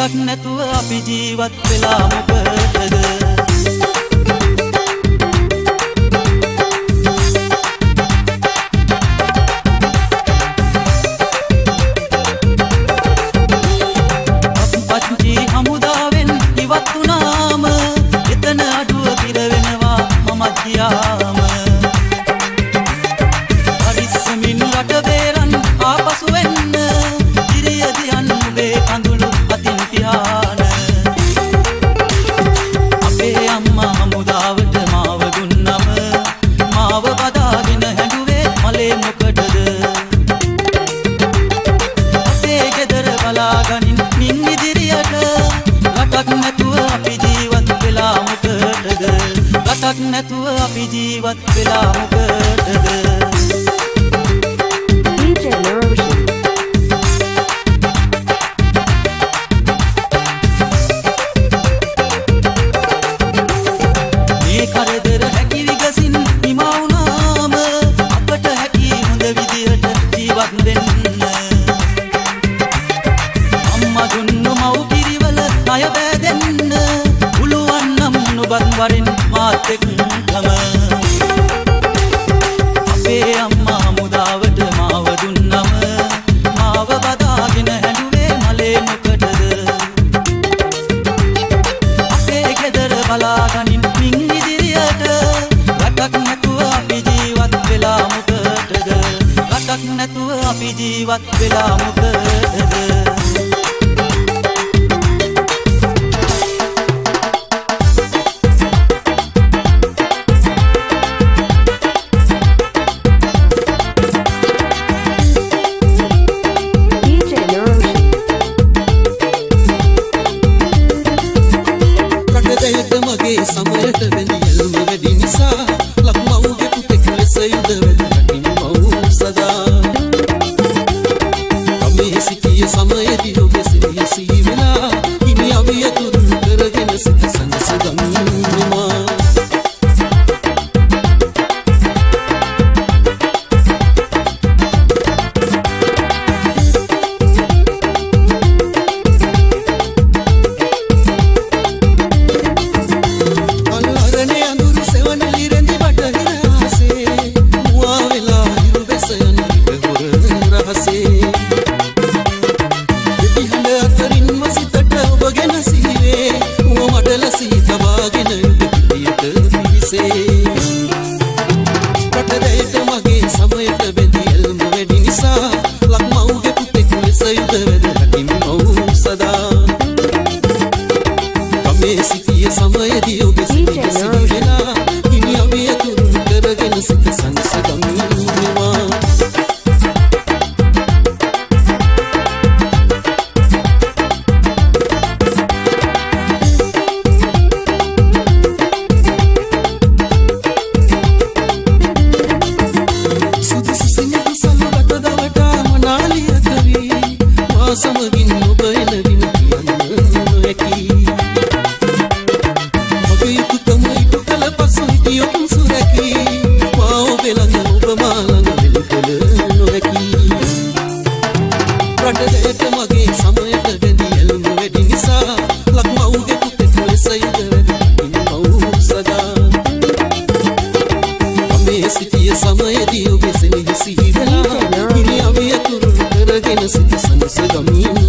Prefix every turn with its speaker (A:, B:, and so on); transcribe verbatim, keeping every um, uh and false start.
A: රටක් නැතුව අපි ජීවත් වෙලා මොකටද නැතුව අපි ජීවත් වෙලා මොකටද
B: D J Naroshan
A: මේ කරදර හැකි විගසින් හිමා වුණාම අපට හැකි හොඳ විදියට ජීවත් වෙන්න අම්මා දුන්නු මව් පිරිවල ණය බෑදෙන්න පුළුවන් නම් නුඹත් වරින් මාත් එක්කම අපේ අම්මා මුදාවට මාව දුන්නම මාව බදාගෙන හැඬුවේ මලේ මොකටද අපේ ගෙදර බලාගනින් මින් ඉදිරියට රටක් නැතුව අපි ජීවත් වෙලා මොකටද රටක් නැතුව අපි ජීවත් වෙලා මොකටද
C: සමයට වෙලියල්ම වැඩි නිසා ලක්මව්ගේ පුතෙක් ලෙස යුද වෙදකින් මව් සදා කමේ සිටිය සමයේදී ඔබේ සිහිය සිහි වෙලා හිමි අවිය තුරු කරගෙන සිත සංසගම්මා samaya dio beseni hisi hila ini aviya turu karagena siti sansa gamin